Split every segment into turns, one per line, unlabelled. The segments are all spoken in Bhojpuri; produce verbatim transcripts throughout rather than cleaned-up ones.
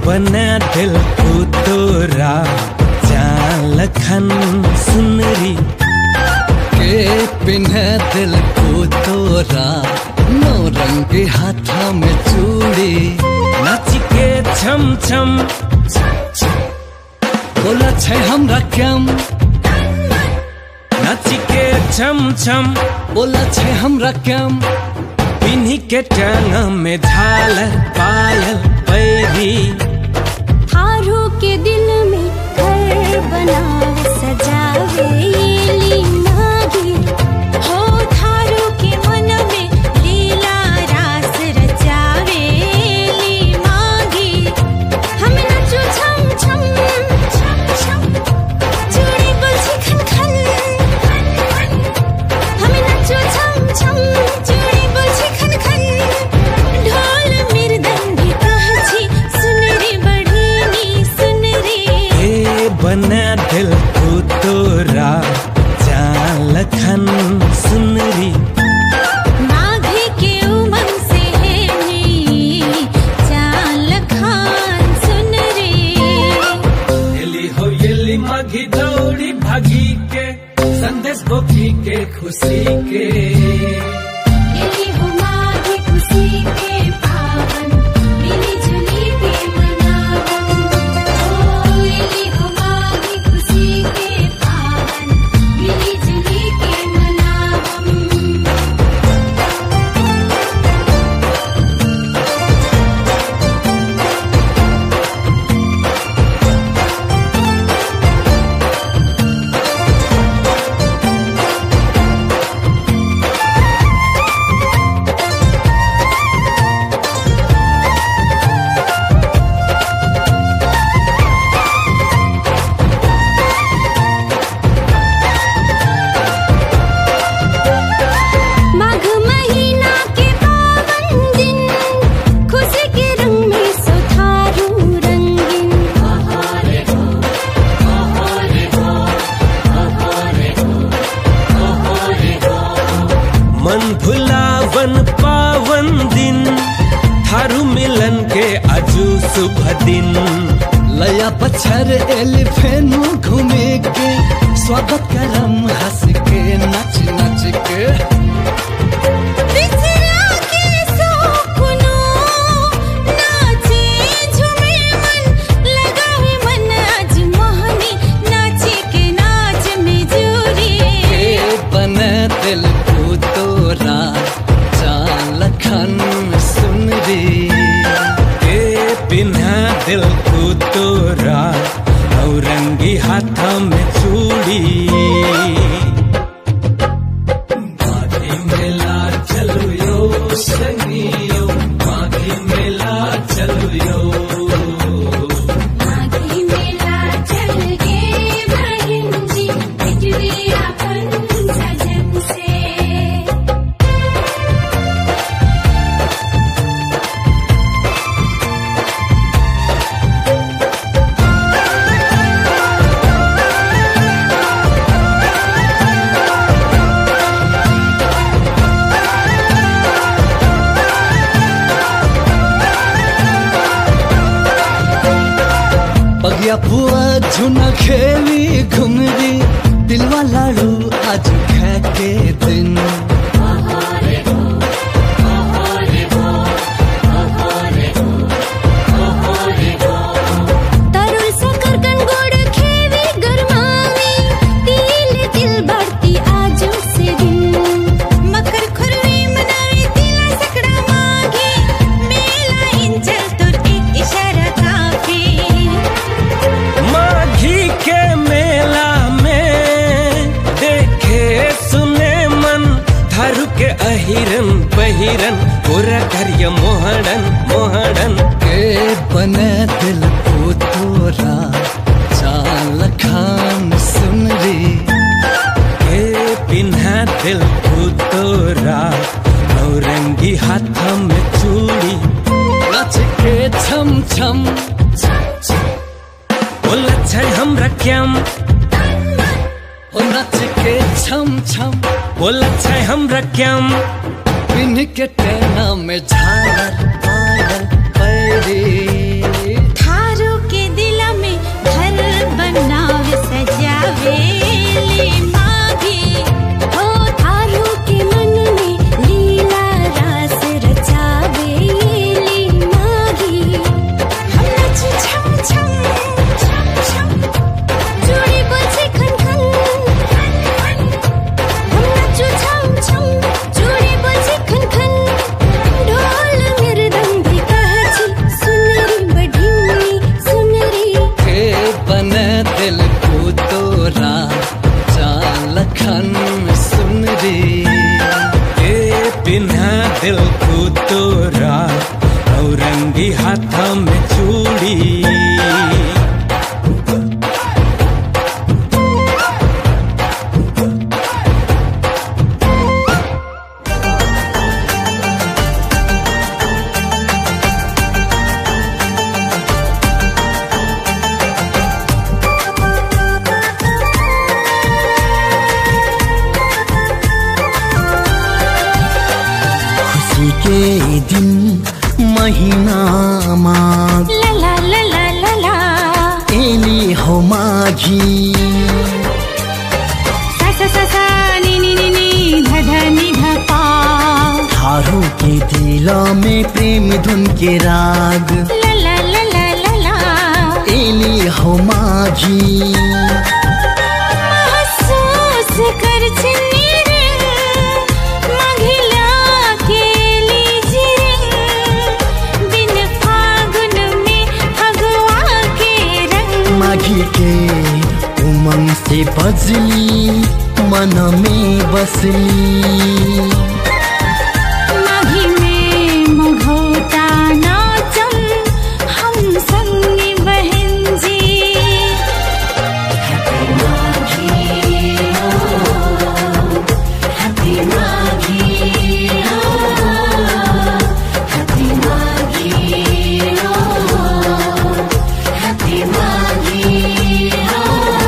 बना दिल को तोरा जालखन सुनरी
के पिन्हे दिल को तोरा नौ रंगी हाथा में चूड़ी
नाच के छम छम
बोला छे हमरा क्याम
नाच के छम छम
बोला छे हमरा क्याम
पिन्ही के टांग में झालर पायल पैरी
थारू के दिल में घर बनावे सजावे ली नागी हो थारू के मन में लीला रास रचावे ली मागी हम नचो छम छम छम छम चूड़ी बजी खन खन हम नचो छम छम चूड़ी बजी खन खन ढोल मृदंगी कहछी सुन रे बढ़ीनी सुन रे
ए बना दिल को तोरा जालखन सुनरी
माघी के उमंग से है नी चाल खान सुन रे
येली हो येली माघी दौड़ी भागी के संदेश गोपी के खुशी के
येली हो माघी खुशी के पावन मिली जुली के मनावन ओ येली हो माघी खुशी के पावन मिली जुली के मनावन माघ महीना के पावन दिन खुशी के रंग में सुधारू रंगीन
मन भुलावन पावन दिन थारू मिलन के अजू शुभ दिन
लया पछर एलिफेनु घूमे के स्वागत करम हंस के नच नच के
बिछड़ा के सौकुनो नाचे झूमे मन लगावे मन आज मोहनी नाचे के नाच में जोरी
के बने दिल को तोरा जालखन सुनरी
ए पिन्हा दिल को तोरा औरंगी हाथ में चूड़ी माघी मेला चलो यो संगियो माघी मेला चलो यो
माघी मेला चल के बहिन जी बिजली अपन सजन से
पगिया बुआ झुना खेली घुमरी दिलवा लाड़ू आज खै के दिन
तरुल सकर गनगोड़ खेवी गरमावी तिल तिल बढ़ती आजो से दिन मकर खुरवी मनावी तिला सकड़ा माघी मेला इंचल तुर एक इशारा काफी
माघी के मेला में देखे सुने मन थारू के अहिरन बहिरन पूरा करिय मोहड़न मोहड़न
के बने दिल को तोरा जालखन सुनरी
ए पिन्हा दिल को तोरा औरंगी हाथ में चूड़ी
नच के छम छम
बोला छै हमरा क्याम
ओ नच के छम छम
बोला छै हमरा क्याम
पिन के टेना में झालर पायल पैरी
था
रंगी हाथा में चूड़ी।
खुशी के दिन महीना माघ,
ला ला ला ला ला ला,
एली हो माघी।
सा सा सा सा नी नी नी नी ध ध नि ध पा।
थारू के दिल में प्रेम धुन के राग,
ला ला ला ला ला ला,
एली हो माघी।
महसूस कर चिन्नी रंग, माघिला के लीजी रंग, बिन फागुन में फगुआ के रंग।
माघी के उमंग से बजली मन में बसली,
माघी में मघौटा नाचम हम संगी बहन जी। हैप्पी माघी हो, हैप्पी माघी हो, हैप्पी माघी हो, हैप्पी माघी हो।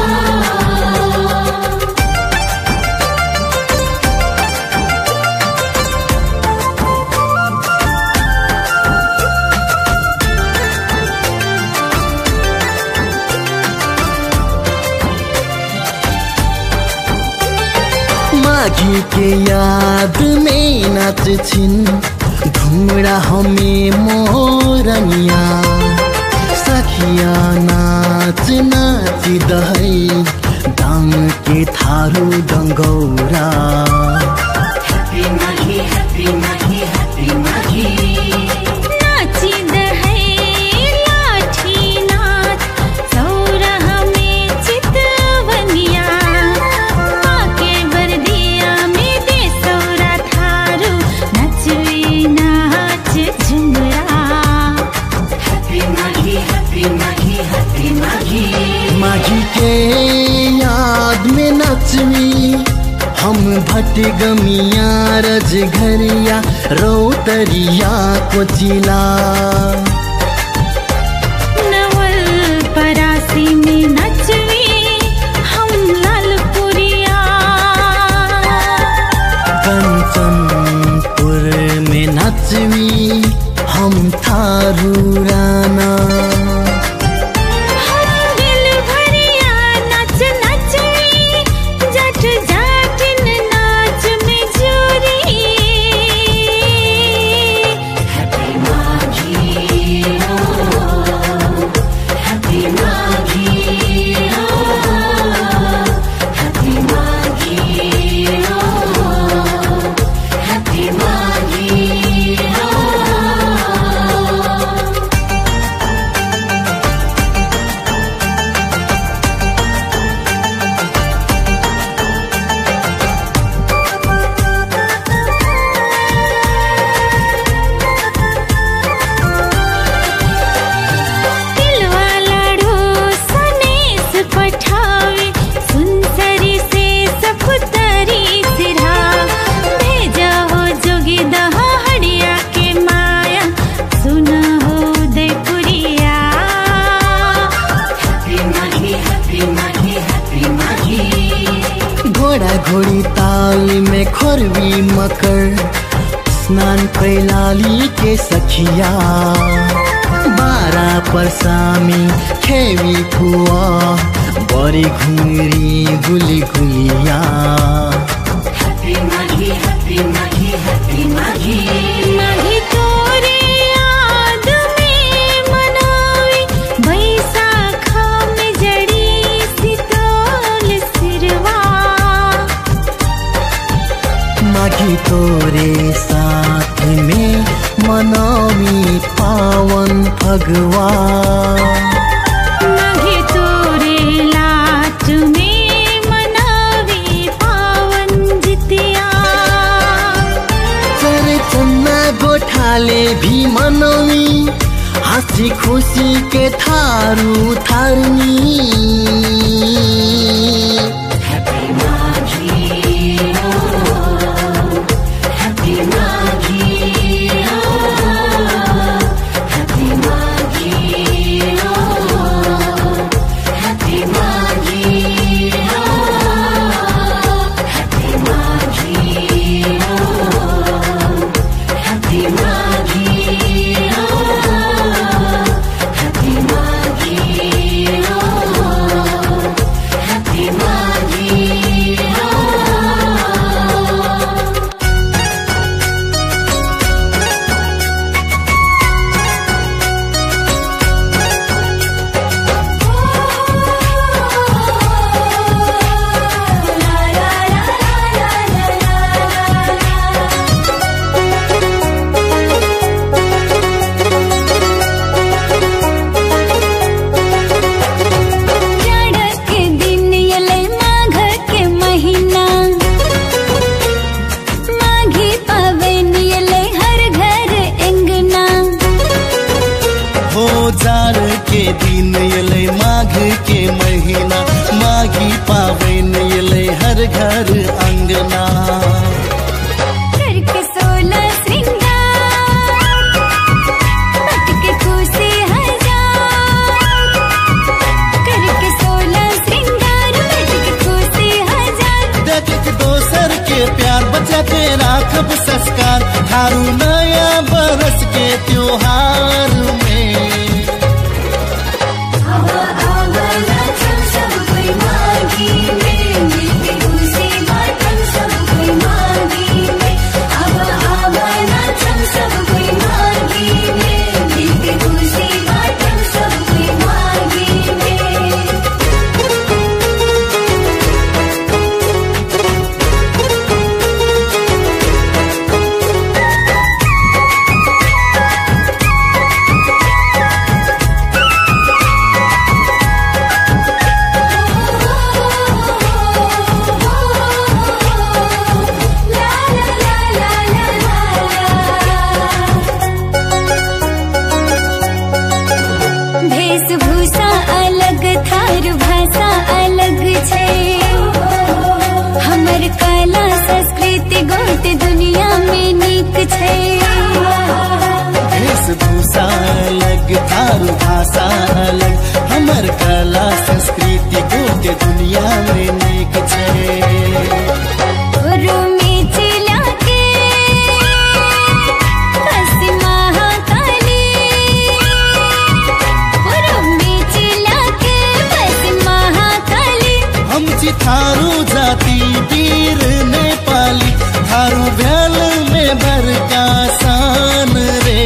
माघी के याद में नाच छिन घुमड़ा हमें मोरनिया। सखिया नाच नाच दहई दांग के Tharu Dangaura.
Happy Maghi, happy Maghi, happy Maghi. नाची दहई लाठी नाच, सौरह में चितवनिया। पाके बरदिया में दे सौरा थारू, नचवे नाच झुमरा। Happy Maghi, happy Maghi, happy Maghi.
Maghi के याद में नचवी हम भटगमिया रजघरिया रौतरिया कोचिला।
नवल परासी में नचवी हम लालपुरिया।
कंचनपुर में नचवी हम थारू राना।
हम दिल भरिया नच नचवी, जट जाटिन नाच में जोरी। हैप्पी माघी हो, हैप्पी माघी हो, हैप्पी माघी हो, हैप्पी माघी हो। दिलवा लाडो सनेस पठावे, सुनसरी से सपुतरी सिरा। भेजा हो जोगी दहा हड़िया के माया, सुना हो देपुरिया। Happy Maghi, happy Maghi, happy Maghi.
घोड़ा घोड़ी ताल में खोरवी मकर, स्नान कैलाली के सखिया। बारा परसामी खेवी फुआ, बड़ी घुंगरी गुली गुलिया।
Happy Maghi, happy Maghi, happy Maghi. Maghi तोरे याद में मनावी, बैसाखा में जड़ी सितोल सिरवा।
माघी तोरे साथ में मनावी पावन फगवा।
माघी तोरे लाट में मनावी पावन जितिया।
चरे चन्ना गोठाले भी मनौनी हाँसी खुशी के थारू थारनी। घर अंगना
करके सोलह श्रृंगार बट के खुशी हजार, करके सोलह श्रृंगार बट के खुशी हजार।
देख के दोसर के प्यार बचा के राखब संस्कार, थारू नया बरस के त्योहार में।
वेशभूषा अलग थार भाषा अलग छे, हमर कला संस्कृति गोट दुनिया में नीक छे।
वेशभूषा अलग थार भाषा अलग, हमर कला संस्कृति गोट दुनिया में नीक छे। थारू जाति वीर नेपाली, थारू भ्याल में भर का शान रे।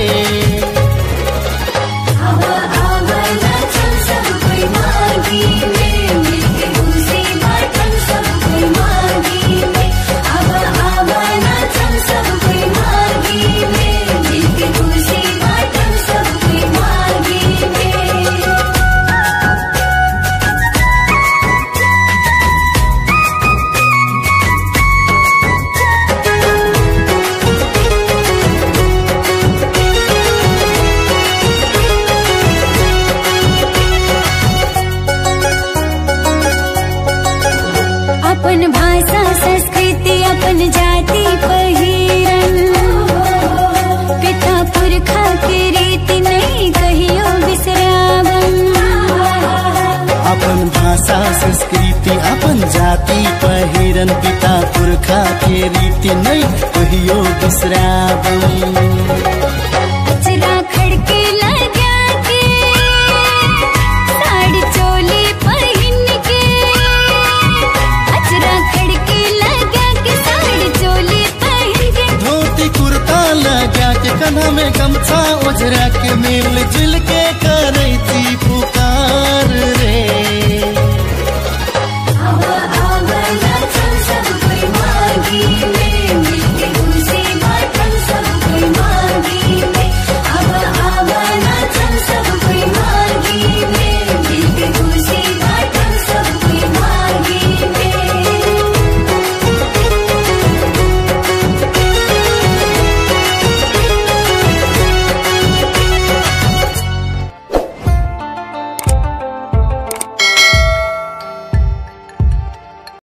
अपन भाषा संस्कृति अपन जाति पहिरन, पिता पुरखा के रीति नहीं कहियो बिसरावन।
अपन भाषा संस्कृति अपन जाति पहिरन, पिता पुरखा के रीति नहीं कहियो बिसरावन।
अचरा खड़के लगा के साड़ी चोली पहन के, अचरा खड़के लगा के साड़ी चोली पहन के,
धोती कुर्ता लगा के कन्हा में गमछा ओझरा के, मिल जुल के करैती